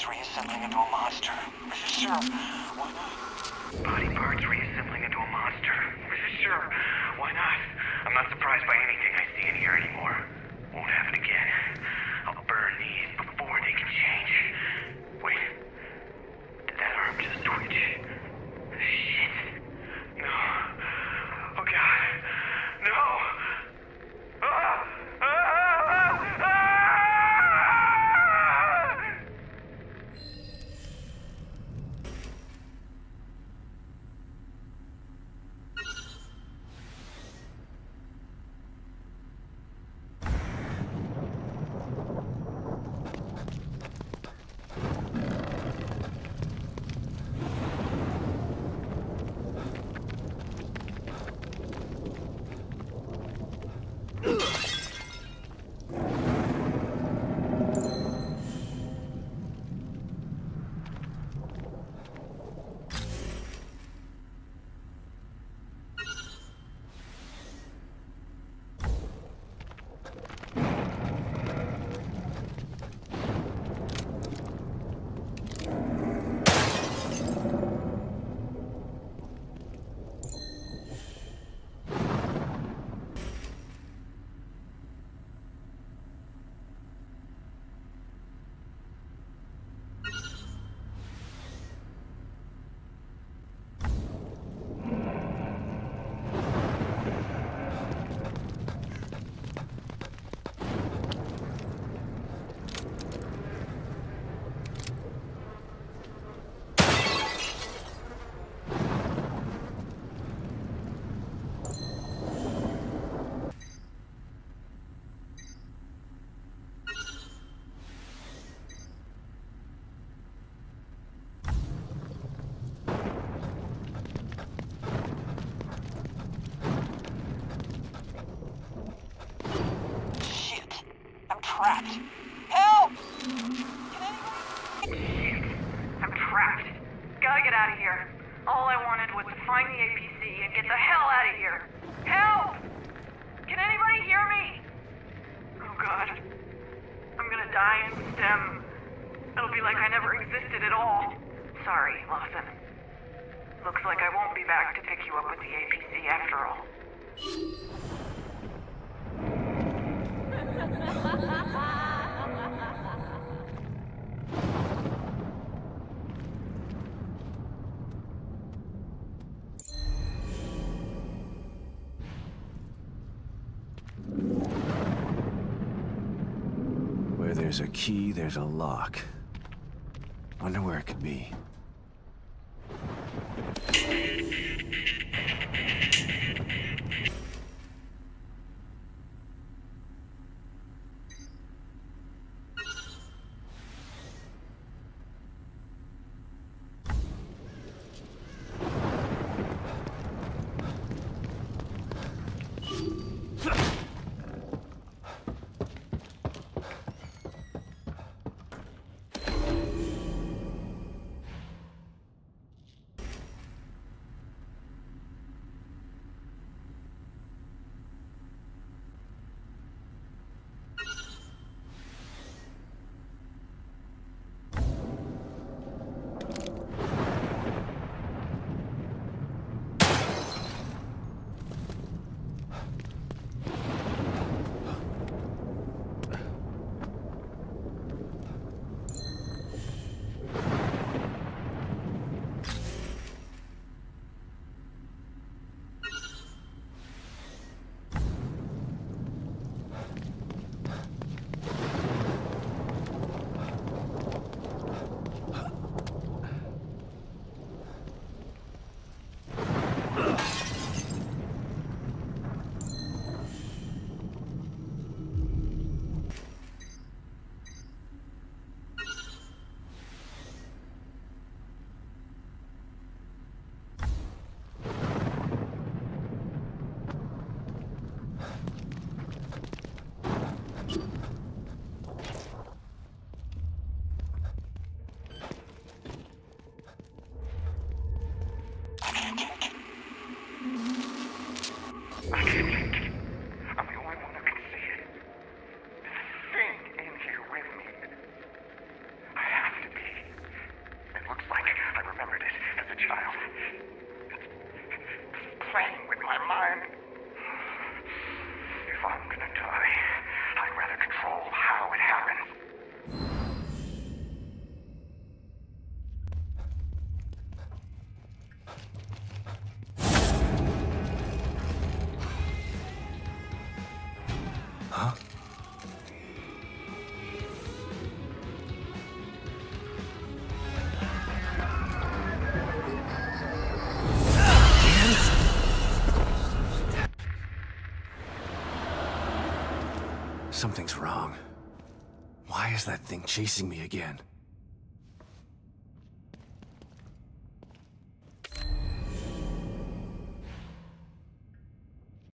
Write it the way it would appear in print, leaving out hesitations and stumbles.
parts reassembling into a monster. Sure, why not? Body parts reassembling into a monster. Sure, why not? I'm not surprised by anything I see in here anymore. Won't happen again. I'll burn these before they can change. Wait. Did that arm just twitch? Shit. No. Oh god. No! Ah! Ah! Ah! Ah! Trapped. Help! Shit. I'm trapped. Gotta get out of here. All I wanted was to find the APC and get the hell out of here. Help! Can anybody hear me? Oh god. I'm gonna die in STEM. It'll be like I never existed at all. Sorry, Lawson. Looks like I won't be back to pick you up with the APC after all. Where there's a key, there's a lock. Wonder where it could be. Something's wrong. Why is that thing chasing me again?